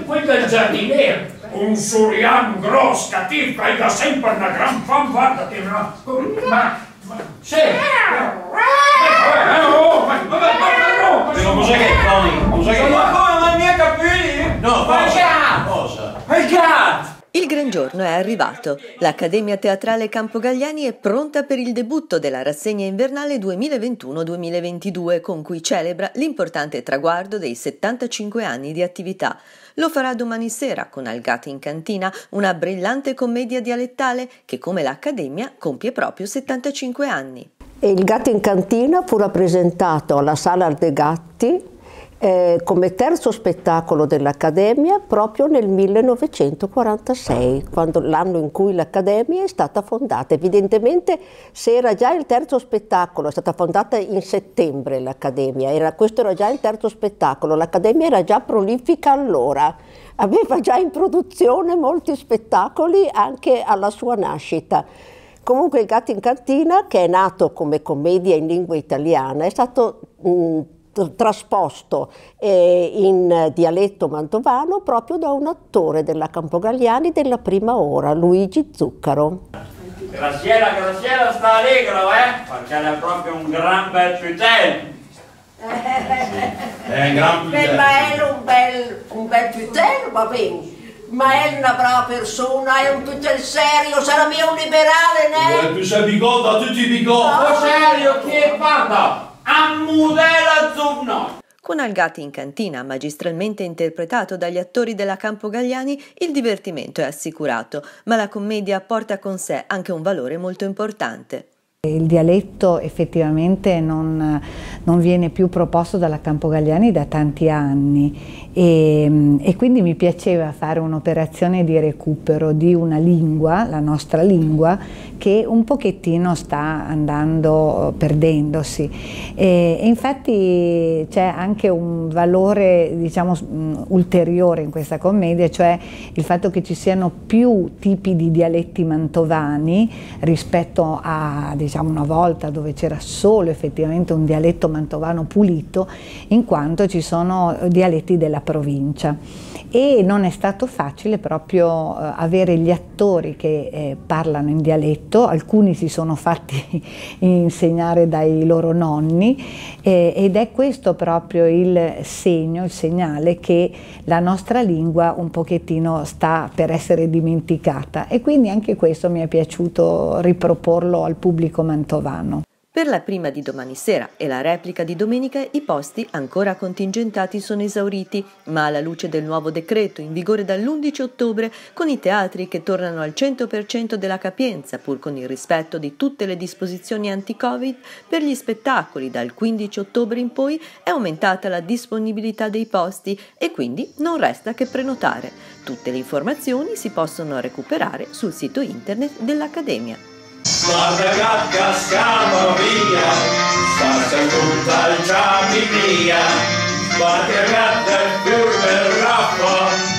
quello è il giardiniere, un surian grosso, cattivo, che ha sempre una gran fanfarda, ma sì, cos'è che è Tony? Cos'è che ma come, ma i miei capelli? No, cosa? Il gatto! Il gran giorno è arrivato. L'Accademia Teatrale Campogalliani è pronta per il debutto della rassegna invernale 2021-2022, con cui celebra l'importante traguardo dei 75 anni di attività. Lo farà domani sera con Algati in cantina, una brillante commedia dialettale che, come l'Accademia, compie proprio 75 anni. E il Gatto in cantina fu rappresentato alla Sala dei Gatti come terzo spettacolo dell'Accademia proprio nel 1946, l'anno in cui l'Accademia è stata fondata. Evidentemente, se era già il terzo spettacolo, è stata fondata in settembre l'Accademia, questo era già il terzo spettacolo, l'Accademia era già prolifica allora, aveva già in produzione molti spettacoli anche alla sua nascita. Comunque il Gatto in cantina, che è nato come commedia in lingua italiana, è stato trasposto in dialetto mantovano proprio da un attore della Campogalliani della prima ora, Luigi Zuccaro. Graziella sta allegro, perché è proprio un gran bel putello. È un gran Per Mael un bel putello, va bene. Mael è una brava persona, è un putello serio, sarà mio un liberale, né? Tu sei bigotto, tutti bigotto. Ma serio, chi parla? A modella zurno! Con Algati in cantina, magistralmente interpretato dagli attori della Campogalliani, il divertimento è assicurato, ma la commedia porta con sé anche un valore molto importante. Il dialetto effettivamente non viene più proposto dalla Campogalliani da tanti anni e quindi mi piaceva fare un'operazione di recupero di una lingua, la nostra lingua, che un pochettino sta andando perdendosi. E infatti c'è anche un valore, diciamo, ulteriore in questa commedia, cioè il fatto che ci siano più tipi di dialetti mantovani rispetto a, diciamo, una volta dove c'era solo effettivamente un dialetto mantovano pulito, in quanto ci sono dialetti della provincia. E non è stato facile proprio avere gli attori che parlano in dialetto, alcuni si sono fatti insegnare dai loro nonni ed è questo proprio il segno, il segnale che la nostra lingua un pochettino sta per essere dimenticata, e quindi anche questo mi è piaciuto riproporlo al pubblico mantovano. Per la prima di domani sera e la replica di domenica i posti ancora contingentati sono esauriti, ma alla luce del nuovo decreto in vigore dall'11 ottobre, con i teatri che tornano al 100% della capienza pur con il rispetto di tutte le disposizioni anti-Covid, per gli spettacoli dal 15 ottobre in poi è aumentata la disponibilità dei posti e quindi non resta che prenotare. Tutte le informazioni si possono recuperare sul sito internet dell'Accademia. Guarda che cascava via, sta seduta al giambi mia, guarda che del fiume raffa.